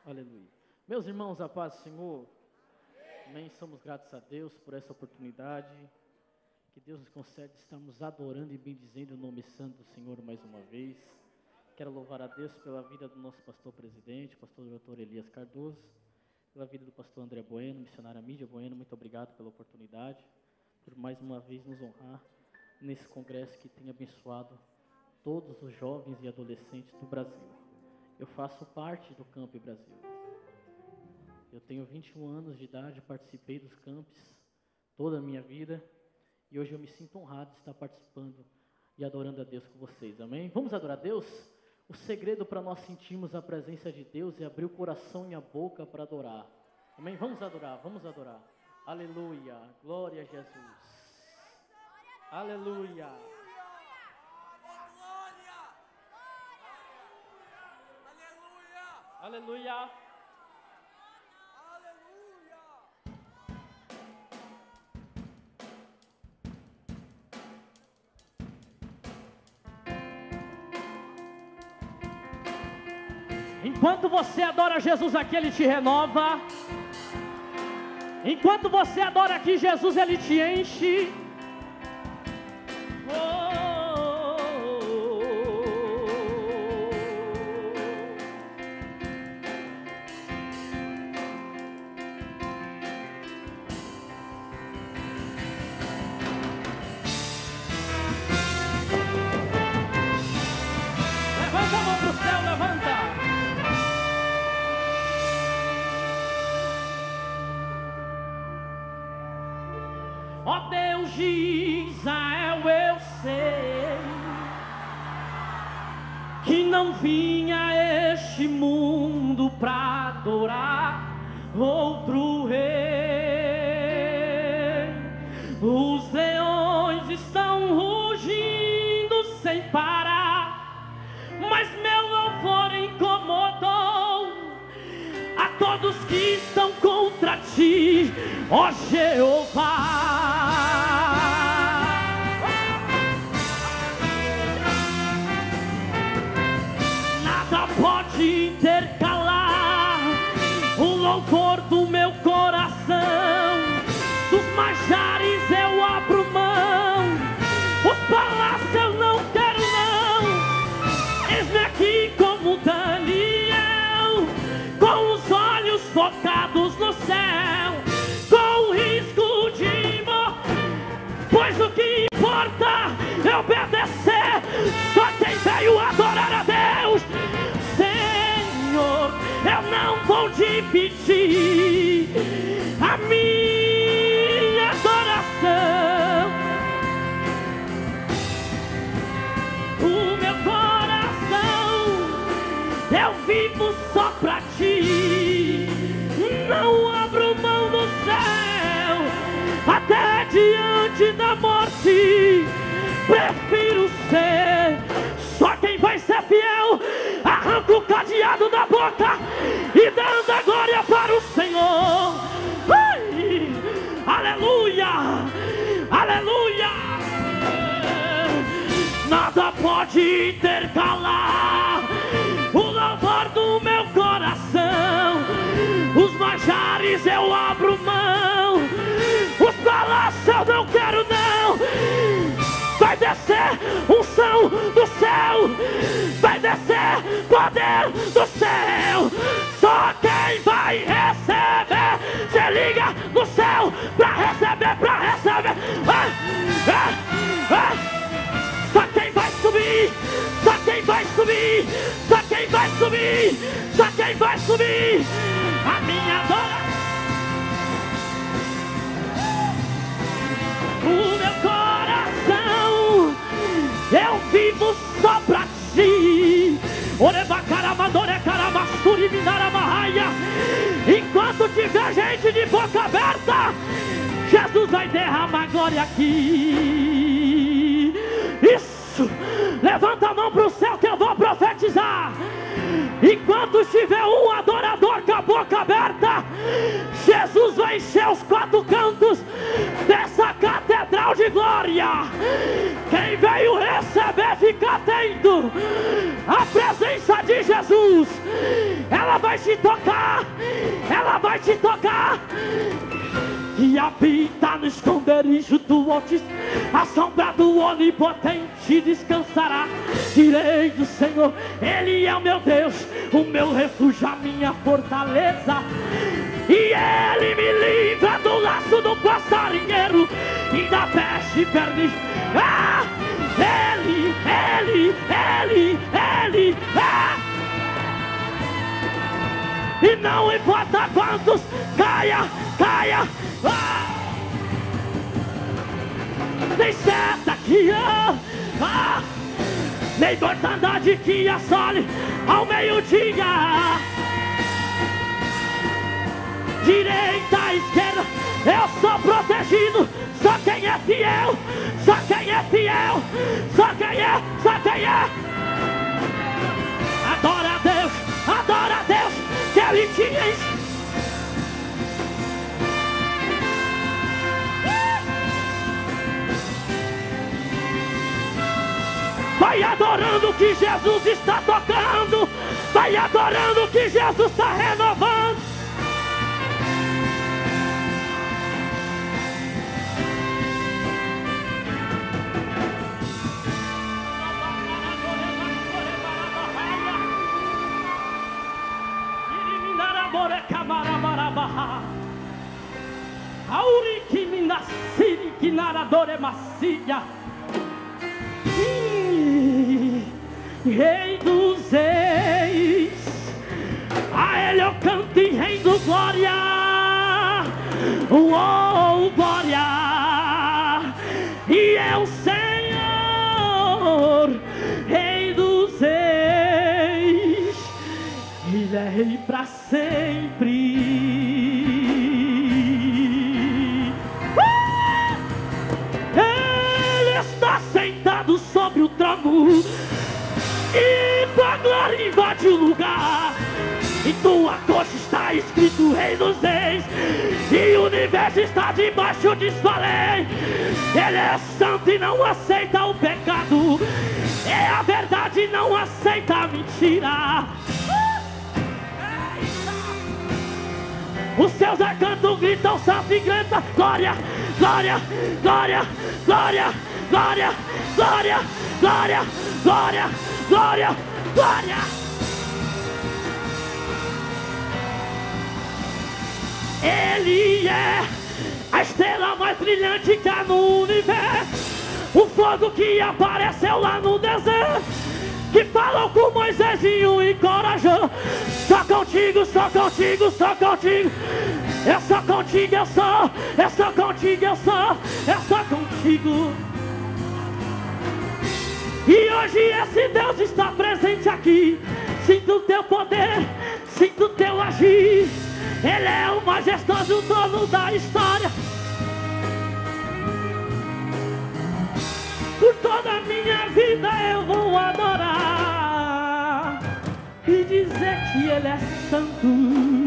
Aleluia. Meus irmãos, a paz do Senhor. Amém. Somos gratos a Deus por essa oportunidade que Deus nos concede. Estamos adorando e bendizendo o nome santo do Senhor mais uma vez. Quero louvar a Deus pela vida do nosso pastor presidente, pastor Dr. Elias Cardoso, pela vida do pastor André Bueno, missionária Mídia Bueno. Muito obrigado pela oportunidade, por mais uma vez nos honrar nesse congresso que tem abençoado todos os jovens e adolescentes do Brasil. Eu faço parte do Camp Brasil. Eu tenho 21 anos de idade, participei dos campos toda a minha vida e hoje eu me sinto honrado de estar participando e adorando a Deus com vocês, amém? Vamos adorar a Deus? O segredo para nós sentirmos a presença de Deus é abrir o coração e a boca para adorar, amém? Vamos adorar, aleluia, glória a Jesus, aleluia. Aleluia. Aleluia. Enquanto você adora Jesus aqui, Ele te renova. Enquanto você adora aqui, Jesus, Ele te enche. Ó Deus de Israel, eu sei que não vim a este mundo pra adorar outro rei. Os leões estão rugindo sem parar, mas meu louvor incomodou a todos que estão contra ti, ó Jeová. Nada pode intercalar o louvor do meu coração. Dos manjares eu abro mão, os palácios eu não quero não. Eis-me aqui como Daniel, com os olhos focados no céu, com o risco de morrer, pois o que importa é obedecer. Só quem veio adorar a Deus. Senhor, eu não vou dividir a minha adoração. O meu coração eu vivo só pra ti. Não abro mão do céu, até diante da morte. Prefiro ser só quem vai ser fiel. Arranca o cadeado da boca e dando a glória para o Senhor. Ai, aleluia, aleluia. Nada pode intercalar o louvor do meu coração. Os manjares eu abro mão, os palácios eu não quero não. Vai descer unção do céu, vai descer poder do céu. Só quem vai receber, se liga no céu pra receber, pra receber. Só quem vai subir, só quem vai subir, só quem vai subir, só quem vai subir. A minha adoração, o meu coração, eu vivo só pra ti. Enquanto tiver gente de boca aberta, Jesus vai derramar glória aqui. Isso, Levanta a mão para o céu que eu vou profetizar. Enquanto tiver um adorador com a boca aberta, Jesus vai encher os 4 cantos dessa catedral de glória. Quem veio receber, fica atento. A presença de Jesus, ela vai te tocar. Ela vai te tocar. Que habita no esconderijo do Altíssimo, a sombra do Onipotente descansará. Direi do Senhor, Ele é o meu Deus, o meu refúgio, a minha fortaleza. E Ele me livra do laço do passarinheiro e da peste perniciosa. Ah! Ele. E não importa quantos caia. Nem seta que nem mortandade que assole ao meio-dia. Direita, esquerda, eu sou protegido. Só quem é fiel, só quem é fiel, só quem é. Adora a Deus, que Ele te enche. Vai adorando que Jesus está tocando. Vai adorando que Jesus está renovando. Auri me nasci que naradore macia. Rei dos reis, a Ele eu canto e rendo glória. Oh, glória. E é o Senhor, Rei dos reis. Ele é Rei para sempre. Ele está sentado sobre o trono e tua glória invade o lugar. Em tua coxa está escrito Rei dos Reis, e o universo está debaixo de sua lei. Ele é santo e não aceita o pecado, é a verdade e não aceita a mentira. Os seus arcanjos gritam, saltam e gritam glória, glória, glória, glória, glória, glória, glória, glória, glória, glória. Ele é a estrela mais brilhante que há no universo, o fogo que apareceu lá no deserto, que falou com Moisés e o encorajou. Só contigo, só contigo, só contigo. Eu sou contigo, eu sou contigo, eu sou contigo. E hoje esse Deus está presente aqui. Sinto o teu poder, sinto o teu agir. Ele é o majestoso dono da história. Por toda a minha vida eu vou adorar e dizer que Ele é santo.